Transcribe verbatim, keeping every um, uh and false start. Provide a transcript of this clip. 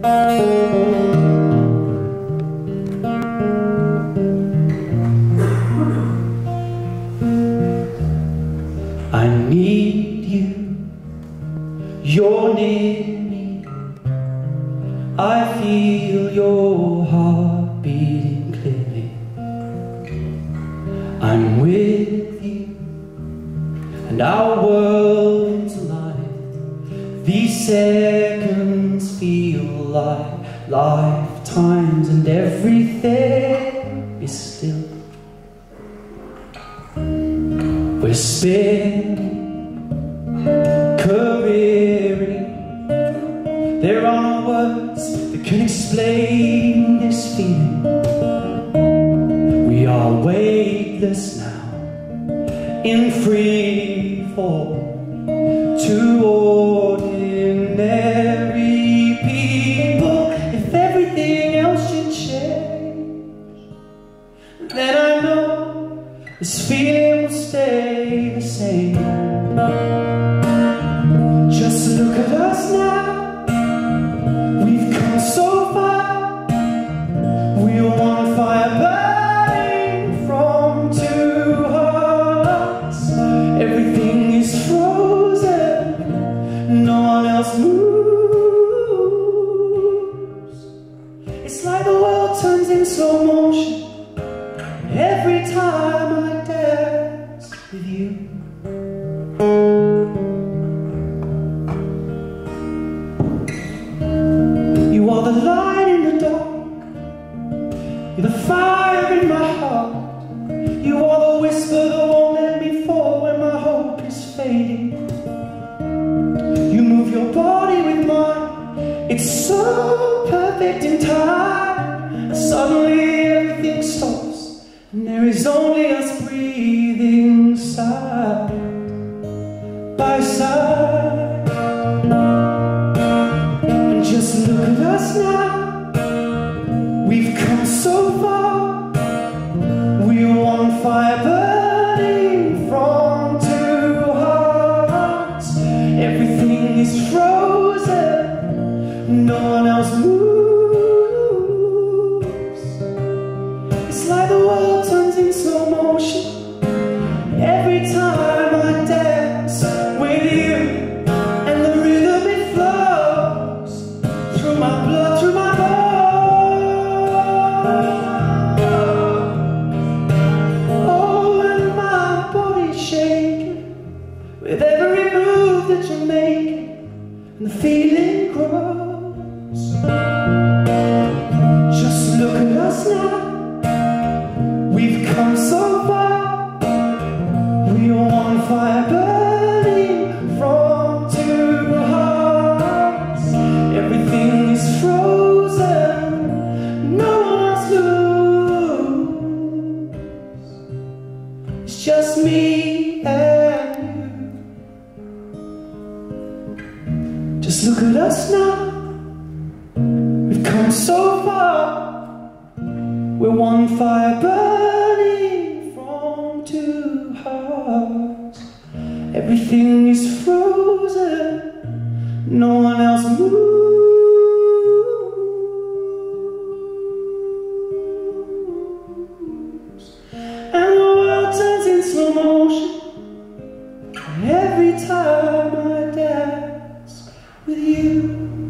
I need you, you're near me, I feel your heart beating clearly. I'm with you, and our world's alive. These seconds feel like lifetimes, and everything is still. We're spinning, careering. There are no words that can explain this feeling. We are weightless now, in free fall, two ordinary people. If everything else should change, then I know this feeling will stay the same. Just look at us now, we've come so far. We're one fire burning from two hearts. Everything is frozen, no one else moves. It's like the world turns in slow motion every time I dance with you. You are the light in the dark, you're the fire in my heart. You are the whisper that won't let me fall when my hope is fading. You move your body with mine, it's so perfect in time. Suddenly everything stops, and there is only us breathing side by side. And just look at us now, we've come so far. We're one fire burning from two hearts. Everything is frozen, no one else moves. It's like the world turns in slow motion every time I dance with you. And the rhythm, it flows through my blood, through my bones. Oh, and my body's shaking with every move that you're making, and the feeling grows. Just look at us now, we've come so far. We are one fire burning from two hearts. Everything is frozen, no one else moves. It's just me and you. Just look at us now, we've come so far. We're one fire burning from two hearts. Everything is frozen, no one else moves. And the world turns in slow motion every time I dance with you.